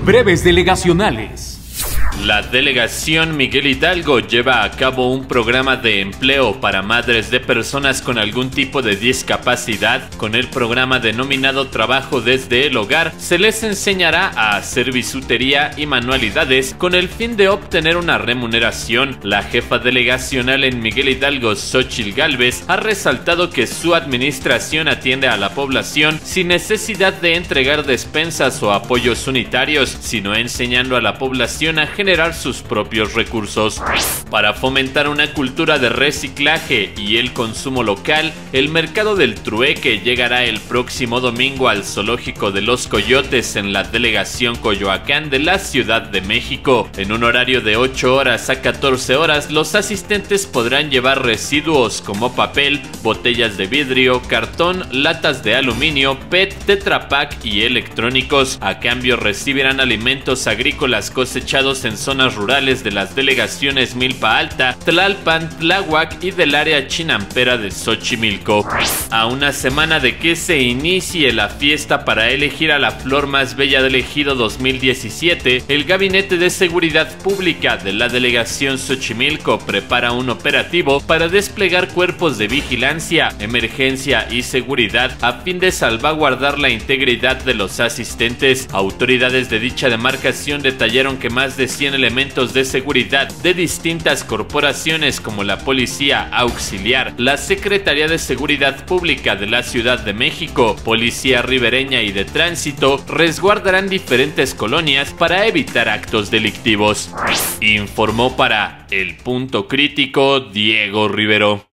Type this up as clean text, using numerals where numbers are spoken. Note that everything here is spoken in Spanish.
Breves delegacionales. La delegación Miguel Hidalgo lleva a cabo un programa de empleo para madres de personas con algún tipo de discapacidad. Con el programa denominado Trabajo desde el Hogar, se les enseñará a hacer bisutería y manualidades con el fin de obtener una remuneración. La jefa delegacional en Miguel Hidalgo, Xóchitl Gálvez, ha resaltado que su administración atiende a la población sin necesidad de entregar despensas o apoyos unitarios, sino enseñando a la población a generar sus propios recursos. Para fomentar una cultura de reciclaje y el consumo local, el mercado del trueque llegará el próximo domingo al Zoológico de los Coyotes en la delegación Coyoacán de la Ciudad de México. En un horario de 8 horas a 14 horas, los asistentes podrán llevar residuos como papel, botellas de vidrio, cartón, latas de aluminio, PET, Tetra Pak y electrónicos. A cambio recibirán alimentos agrícolas cosechados en zonas rurales de las delegaciones Milpa Alta, Tlalpan, Tláhuac y del área chinampera de Xochimilco. A una semana de que se inicie la fiesta para elegir a la flor más bella del Ejido 2017, el Gabinete de Seguridad Pública de la delegación Xochimilco prepara un operativo para desplegar cuerpos de vigilancia, emergencia y seguridad a fin de salvaguardar la integridad de los asistentes. Autoridades de dicha demarcación detallaron que más de 100 elementos de seguridad de distintas corporaciones como la Policía Auxiliar, la Secretaría de Seguridad Pública de la Ciudad de México, Policía Ribereña y de Tránsito resguardarán diferentes colonias para evitar actos delictivos. Informó para El Punto Crítico Diego Rivero.